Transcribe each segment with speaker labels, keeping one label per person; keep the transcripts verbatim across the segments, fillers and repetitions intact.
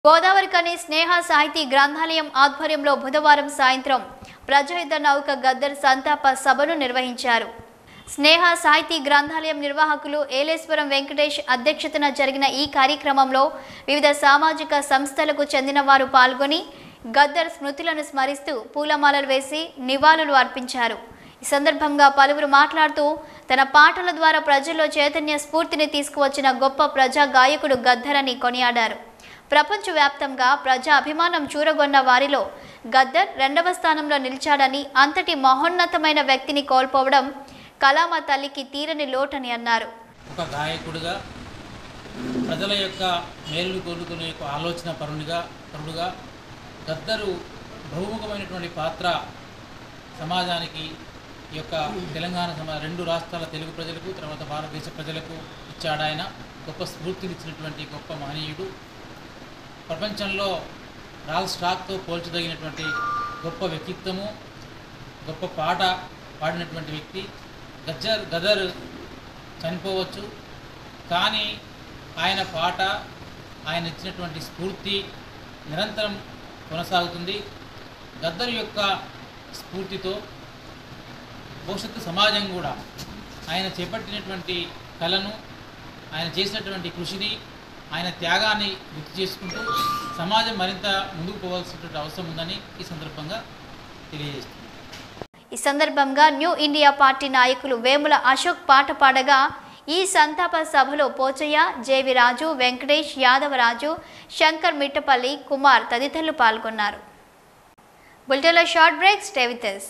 Speaker 1: గోదావరిఖని స్నేహ సాహితీ గ్రంథాలయం ఆధ్వర్యంలో బుధవారం సాయంత్రం ప్రజాయుద్ధ నౌక గద్దర్ సంతాప సభను నిర్వహించారు. స్నేహ సాహితీ గ్రంథాలయం నిర్వాహకులు ఏలేశ్వరం వెంకటేష్ అధ్యక్షతన జరిగిన ఈ కార్యక్రమంలో వివిధ సామాజిక సంస్థలకు చెందిన వారు పాల్గొని గద్దర్ స్మృతులను స్మరిస్తూ పూలమాలలు వేసి నివాళులు అర్పించారు. ఈ సందర్భంగా పలువురు మాట్లాడుతూ తన పాటల ద్వారా ప్రజల్లో చైతన్య స్ఫూర్తిని తీసుకువచ్చిన గొప్ప ప్రజా గాయకుడు గద్దర్ అని కొనియాడారు. ప్రపంచవ్యాప్తంగా ప్రజా అభిమానం చూరగొన్న వారిలో గద్దర్ రెండవ స్థానంలో నిలిచాడని, అంతటి మహోన్నతమైన వ్యక్తిని కోల్పోవడం కళామ తల్లికి తీరని లోటని అన్నారు.
Speaker 2: ఒక గాయకుడిగా ప్రజల యొక్క మేలు కోరుకునే యొక్క ఆలోచన పరునిగా పరుడుగా గద్దరు బహుముఖమైనటువంటి పాత్ర సమాజానికి ఈ యొక్క తెలంగాణ సమా రెండు రాష్ట్రాల తెలుగు ప్రజలకు తర్వాత భారతదేశ ప్రజలకు ఇచ్చాడు. ఆయన గొప్ప స్ఫూర్తినిచ్చినటువంటి గొప్ప మహనీయుడు. ప్రపంచంలో రాల్ స్టాక్తో పోల్చదగినటువంటి గొప్ప వ్యక్తిత్వము, గొప్ప పాట పాడినటువంటి వ్యక్తి. గద్దర్ గదర్ చనిపోవచ్చు, కానీ ఆయన పాట, ఆయన ఇచ్చినటువంటి స్ఫూర్తి నిరంతరం కొనసాగుతుంది. గద్దర్ యొక్క స్ఫూర్తితో భవిష్యత్తు సమాజం కూడా ఆయన చేపట్టినటువంటి కళను, ఆయన చేసినటువంటి కృషిని, ఆయన త్యాగాన్ని గుర్తు చేసుకుంటూ సమాజం మరింత ముందుకు పోవాల్సినటువంటి అవసరం ఉందని ఈ సందర్భంగా తెలియజేస్తుంది.
Speaker 1: ఈ సందర్భంగా న్యూ ఇండియా పార్టీ నాయకులు వేముల అశోక్ పాట పాడగా ఈ సంతాప సభలో పోచయ్య, జేవి రాజు, వెంకటేష్, యాదవరాజు, శంకర్ మిట్టపల్లి, కుమార్ తదితరులు పాల్గొన్నారు. బులెటిన్లో short break, stay with us.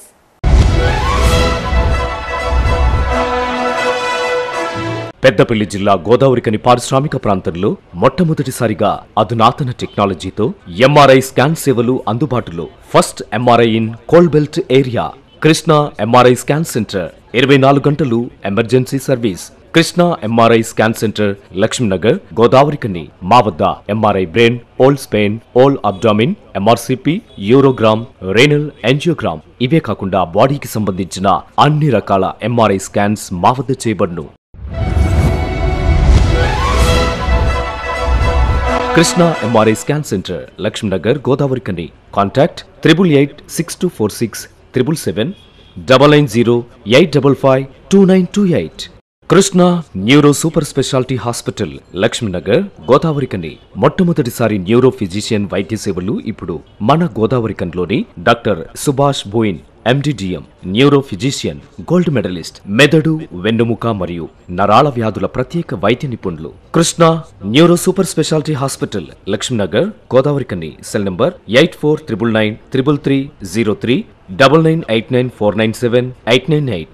Speaker 3: Peddapalli జిల్లా గోదావరిఖని పారిశ్రామిక ప్రాంతంలో మొట్టమొదటిసారిగా అధునాతన టెక్నాలజీతో ఎంఆర్ఐ స్కాన్ సేవలు అందుబాటులో. First MRI in coal belt area. Krishna MRI scan centre, ఇరవై నాలుగు గంటలు emergency service. Krishna MRI scan centre, Lakshminagar, Godavarikhani. మా వద్ద MRI brain, whole spine, whole abdomen, MRCP, urogram, renal angiogram, ఇవే కాకుండా బాడీకి సంబంధించిన అన్ని రకాల ఎంఆర్ఐ స్కాన్స్ మా వద్ద చేయబడును. Krishna MRI scan centre, Lakshminagar, Godavarikhani. Contact triple eight six two four six triple seven double nine zero eight double five two nine two eight. Krishna neuro super speciality hospital, Lakshminagar, Godavarikhani. మొట్టమొదటిసారి న్యూరో ఫిజిషియన్ వైద్య సేవలు ఇప్పుడు మన గోదావరిఖనిలోని doctor Subhash Boyin MD DM, neuro physician, gold medalist, మెదడు, వెన్నుముక మరియు నరాల వ్యాధుల ప్రత్యేక వైద్య నిపుణులు. Krishna neuro super speciality hospital, Lakshminagar, Godavarikhani. Cell number eight four triple nine triple three zero three double nine eight nine four nine seven eight nine eight.